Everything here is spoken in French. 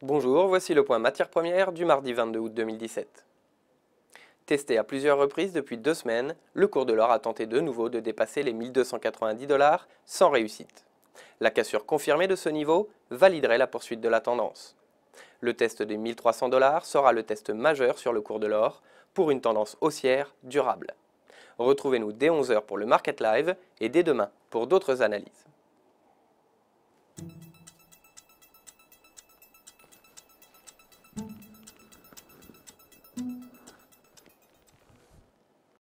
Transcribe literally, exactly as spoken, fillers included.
Bonjour, voici le point matières premières du mardi vingt-deux août deux mille dix-sept. Testé à plusieurs reprises depuis deux semaines, le cours de l'or a tenté de nouveau de dépasser les mille deux cent quatre-vingt-dix dollars sans réussite. La cassure confirmée de ce niveau validerait la poursuite de la tendance. Le test des mille trois cents dollars sera le test majeur sur le cours de l'or pour une tendance haussière durable. Retrouvez-nous dès onze heures pour le Market Live et dès demain pour d'autres analyses.